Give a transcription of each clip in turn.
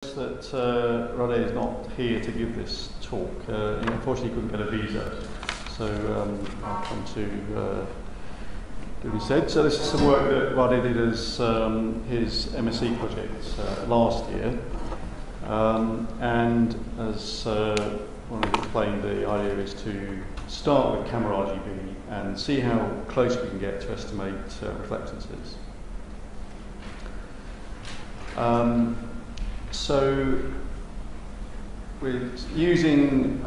note that Rade is not here to give this talk. He unfortunately couldn't get a visa, so I'll come to do what he said. So this is some work that Rade did as his MSc project last year, and as one of explained, the idea is to start with camera RGB and see how close we can get to estimate reflectances. So we're using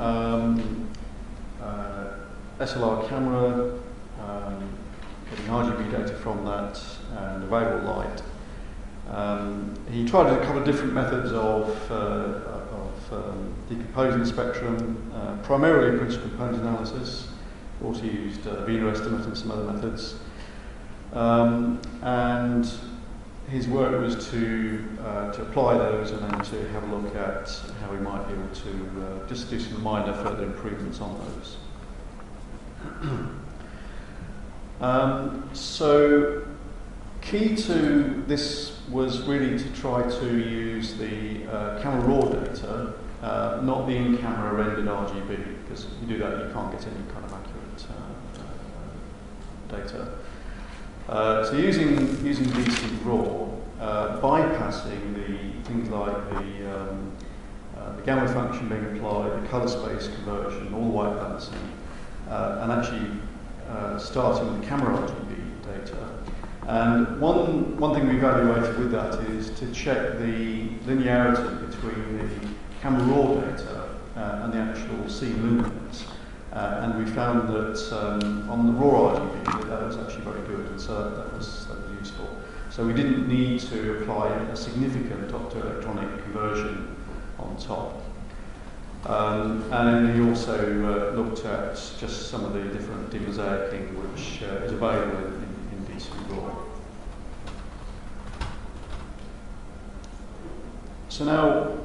SLR camera, getting RGB data from that, and available light. He tried a couple of different methods of decomposing the spectrum, primarily principal component analysis. Also used Wiener estimate and some other methods. And his work was to apply those and then to have a look at how we might be able to just do some minor further improvements on those. So key to this was really to try to use the camera raw data, not the in-camera rendered RGB, because if you do that you can't get any kind of accurate data. So using DC raw, bypassing the things like the gamma function being applied, the colour space conversion, all the white balancing, and actually starting with camera RGB data. And one thing we evaluated with that is to check the linearity between the camera raw data and the actual scene luminance. And we found that on the raw RGB that was actually very good, and so that was useful. So we didn't need to apply a significant optoelectronic conversion on top. And then he also looked at just some of the different demosaicing which is available in DC raw. So now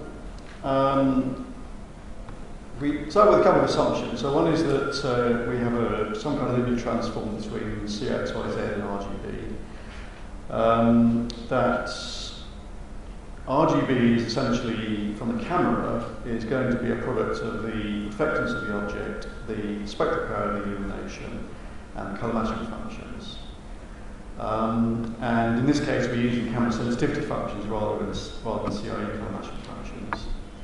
we start with a couple of assumptions. So one is that we have some kind of image transform between CXYZ and RGB. That RGB is essentially, from the camera, is going to be a product of the reflectance of the object, the spectral power of the illumination, and colour matching functions. And in this case, we're using camera sensitivity functions rather than CRE colour matching functions.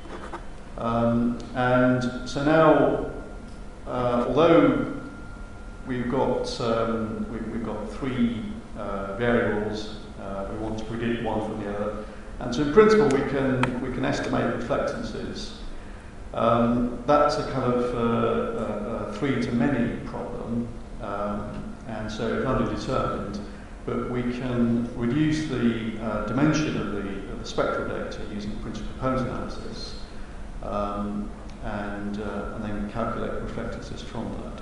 And so now, although we've got three variables, we want to predict one from the other, and so in principle we can estimate reflectances. That's a kind of a three to many problem, and so it's underdetermined. But we can reduce the dimension of the spectral data using principal component analysis. And then calculate reflectances from that.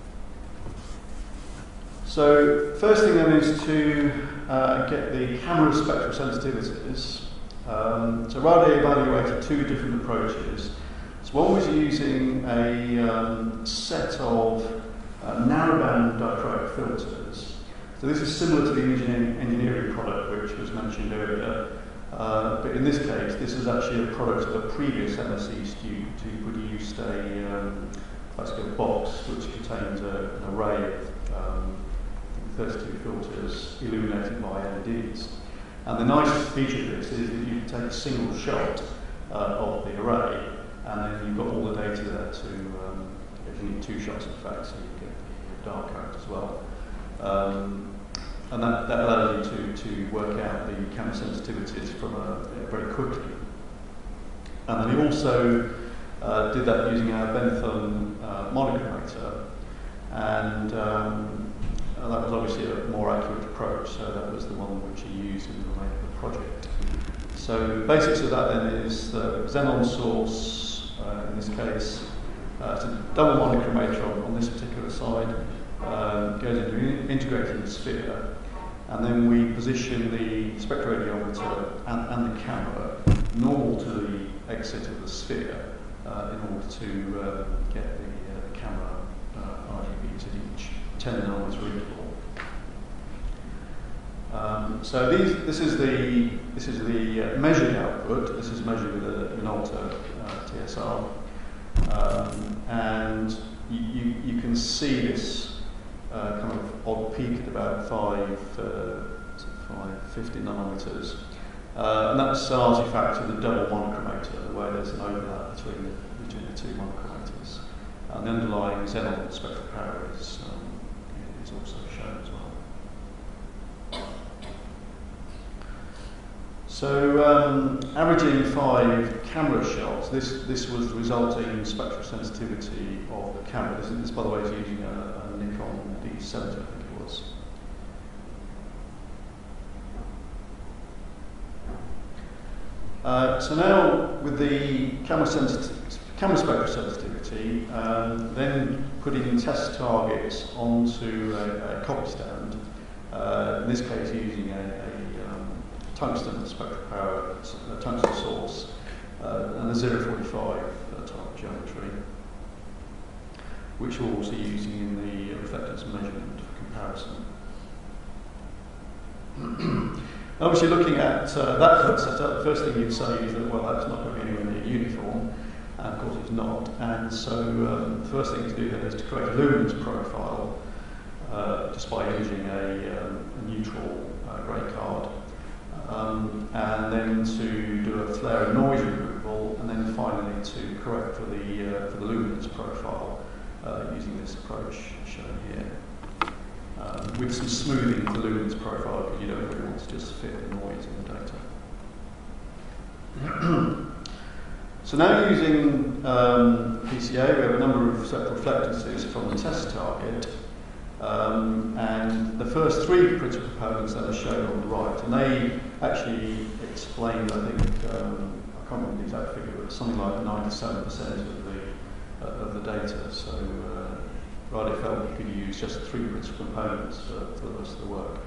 So first thing then is to get the camera spectral sensitivities. So Rade evaluated two different approaches. So one was using a set of narrowband dichroic filters. So this is similar to the image engineering product which was mentioned earlier. But in this case, this is actually a product of a previous MSc student who produced basically a box which contains an array of 32 filters illuminated by LEDs. And the nice feature of this is that you can take a single shot of the array, and then you've got all the data there to, if you need two shots in fact, so you get the dark out as well. And that allows you to work out the camera sensitivities from very quickly. And then he also did that using our Bentham monochromator, and that was obviously a more accurate approach, so that was the one which he used in the remainder of the project. So the basics of that then is the xenon source, in this case, it's a double monochromator on this particular side, goes into an integrated sphere, and then we position the spectroradiometer and the camera normal to the exit of the sphere in order to get the camera RGBs at each 10 nanometer interval. So this is the measured output. This is measured with a Minolta TSR, and you can see this kind of odd peak at about 550 nanometers, and that's an artifact of the double monochromator, where there's an overlap between the two monochromators, and the underlying xenon spectral power is also shown as well. So averaging 5 camera shots, this was the resulting spectral sensitivity of the camera. This by the way, is using a Nikon D70, I think it was. So now with the camera spectral sensitivity, then putting test targets onto a copy stand, in this case using a tungsten spectral power, a tungsten source, and a 045 type geometry, which we're also using in the reflectance measurement for comparison. Obviously, looking at that kind of setup, the first thing you'd say is that, well, that's not going to be anywhere near uniform, and of course it's not. And so the first thing to do then is to create a luminance profile just by using a neutral grey card. And then to do a flare and noise removal, and then finally to correct for the luminance profile using this approach shown here, with some smoothing of the luminance profile, because you don't really want to just fit the noise in the data. So now using PCA, we have a number of separate reflectances from the test target. And the first 3 principal components that are shown on the right, and they actually explain, I think, I can't remember the exact figure, but something like 97% of the data. So Rade felt we could use just 3 principal components for the rest of the work.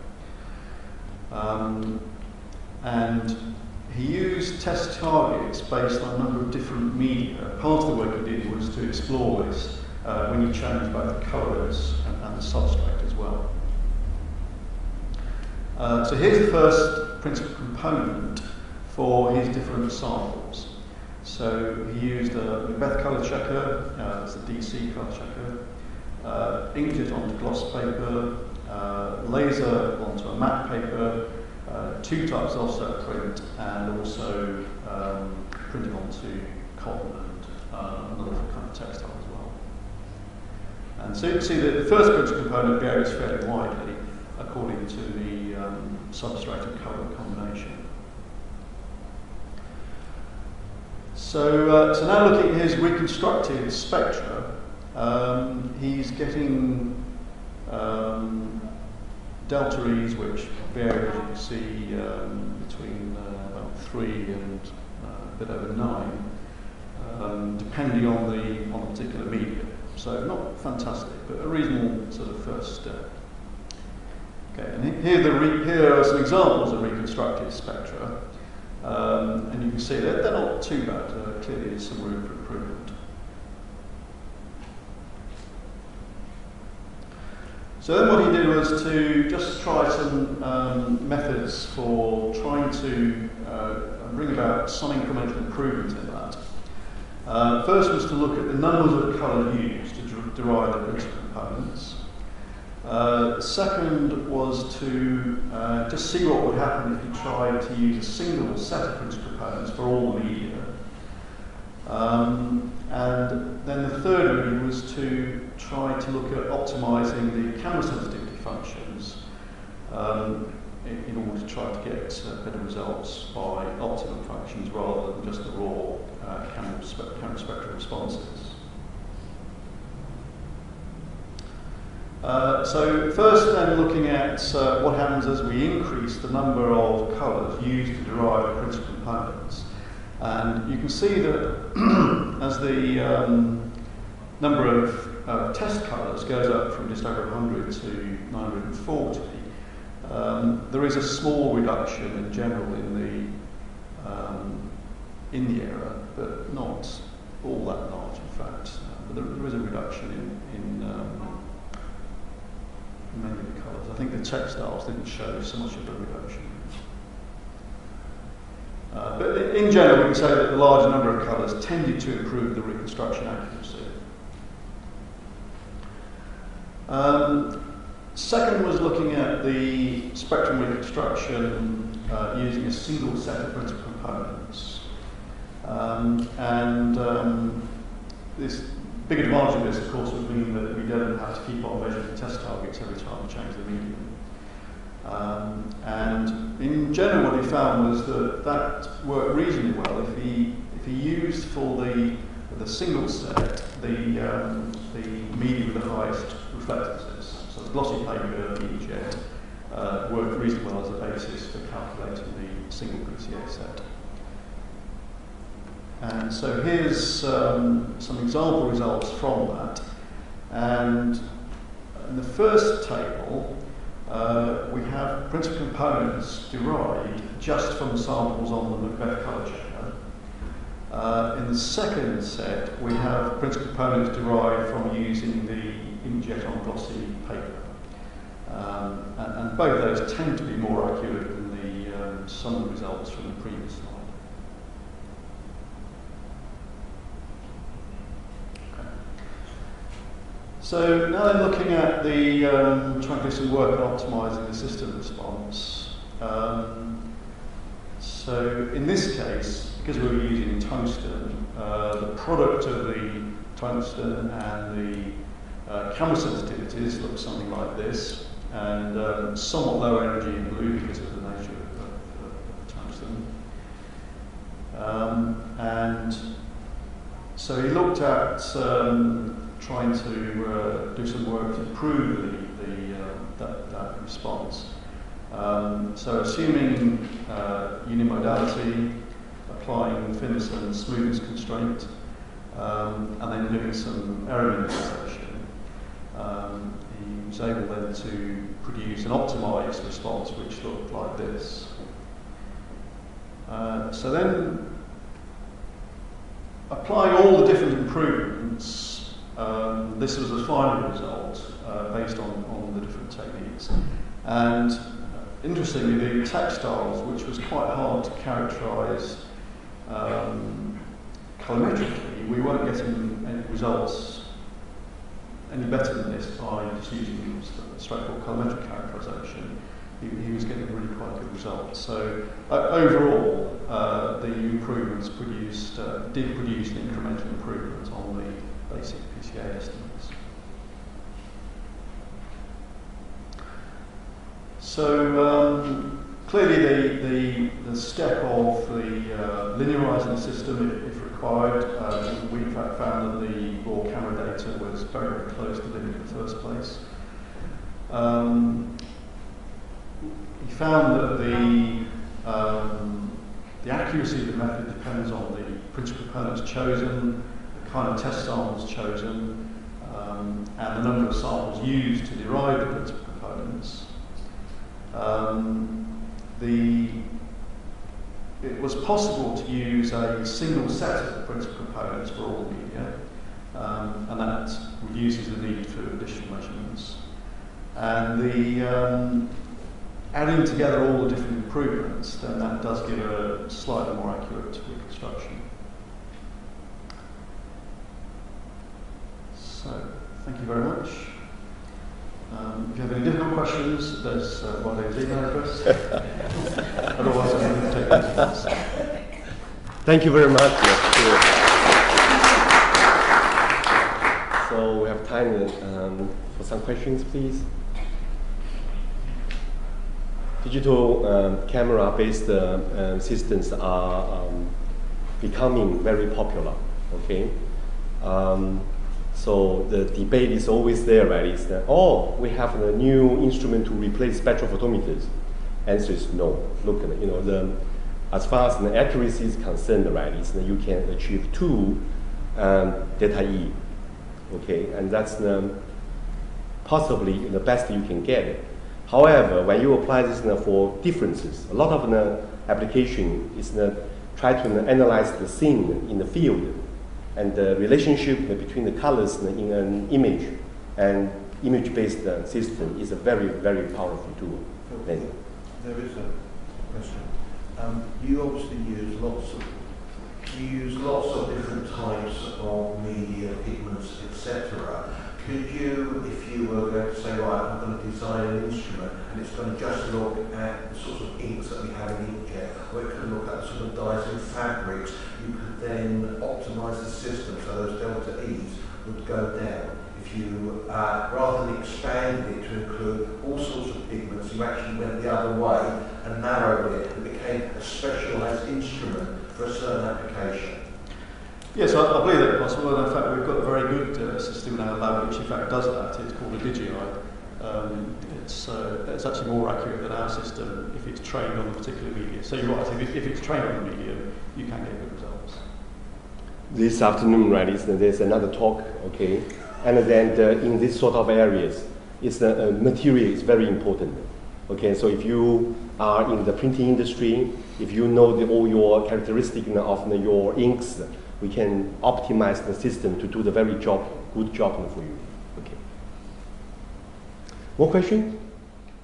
And he used test targets based on a number of different media. Part of the work he did was to explore this when you change both the colours and the substrate as well. So here's the first principal component for his different samples. So he used a Macbeth colour checker, that's a DC colour checker, inked it onto gloss paper, laser onto a matte paper, 2 types of offset print, and also printed onto cotton and another kind of textile as well. And so you can see that the first principal component varies fairly widely according to the substrate and colour combination. So now looking at his reconstructed spectra, he's getting delta E's which vary, as you can see, between about 3 and a bit over 9, depending on the particular media. So not fantastic, but a reasonable sort of first step. Okay, and here are some examples of reconstructed spectra, and you can see that they're not too bad. Clearly, there's some room for improvement. So then what he did was to just try some methods for trying to bring about some incremental improvement in that. First was to look at the numbers of colour used to derive the principal components. Second was to just see what would happen if you tried to use a single set of principal components for all the media. And then the third really was to try to look at optimising the camera sensitivity functions in order to try to get better results by optimum functions rather than just the raw camera spectral responses. So first then looking at what happens as we increase the number of colours used to derive the principal components. And you can see that as the number of test colours goes up from just over 100 to 940, there is a small reduction in general in the error, but not all that large in fact. But there is a reduction many of the colours. I think the textiles didn't show so much of a reduction. But in general, we can say that the larger number of colours tended to improve the reconstruction accuracy. Second was looking at the spectrum reconstruction using a single set of principal components. This big advantage of this, of course, would mean that we don't have to keep on measuring test targets every time we change the medium. And in general, what he found was that that worked reasonably well if he used for the single set the medium with the highest reflectiveness. So the glossy paper EJ worked reasonably well as a basis for calculating the single PCA set. And so here's some example results from that. And in the first table, we have principal components derived just from the samples on the Macbeth colour checker. In the second set, we have principal components derived from using the inkjet on glossy paper. And both those tend to be more accurate than some of the results from the previous slide. So now then looking at the trying to do some work on optimising the system response. So in this case, because we were using tungsten, the product of the tungsten and the camera sensitivities look something like this, and somewhat lower energy in blue because of the nature of tungsten. And so he looked at trying to do some work to improve that response. So assuming unimodality, applying Finlayson smoothness constraint, and then doing some error minimization, he was able then to produce an optimized response which looked like this. So then, applying all the different improvements, this was the final result based on the different techniques. And interestingly, the textiles, which was quite hard to characterise colorimetrically, we weren't getting any results any better than this by just using straightforward colorimetric characterisation. He was getting really quite good results. So overall, the improvements did produce an incremental improvement on the basic PCA estimates. So clearly the step of the linearising the system, if required, we in fact found that the raw camera data was very, very close to linear in the first place. He found that the accuracy of the method depends on the principal components chosen, the kind of test samples chosen, and the number of samples used to derive the principal components. It was possible to use a single set of principal components for all media, and that reduces the need for additional measurements. And adding together all the different improvements, then that does give a slightly more accurate reconstruction. So, thank you very much. If you have any difficult questions, there's Rodney's email address. Otherwise, I'm going to take questions. Thank you very much. So we have time for some questions, please. Digital camera-based systems are becoming very popular. Okay. So the debate is always there, right? Is that, oh, we have a new instrument to replace spectrophotometers? Answer is no. Look, as far as the accuracy is concerned, right, is that you can achieve 2 delta E. Okay, and that's possibly the best you can get. However, when you apply this for differences, a lot of the application is try to analyze the scene in the field and the relationship between the colors in an image, and image-based system is a very, very powerful tool. There is a question. You obviously use lots of different types of media, pigments, etc. Could you, if you were going to say, right, I'm going to design an instrument and it's going to just look at the sorts of inks that we have in inkjet, or it could look at the sort of dyes in fabrics, you could then optimise the system so those delta E's would go down. If you, rather than expanded it to include all sorts of pigments, you actually went the other way and narrowed it and became a specialised instrument for a certain application. Yes, I believe that's possible, and in fact we've got a very good system in our lab which in fact does that. It's called a DigiEye. It's actually more accurate than our system if it's trained on a particular medium. So you're right, if it's trained on a medium, you can get good results. This afternoon, right, there's another talk, okay? And then in this sort of areas, material is very important. Okay, so if you are in the printing industry, if you know all your characteristics of your inks, we can optimize the system to do the good job for you. Okay. More question?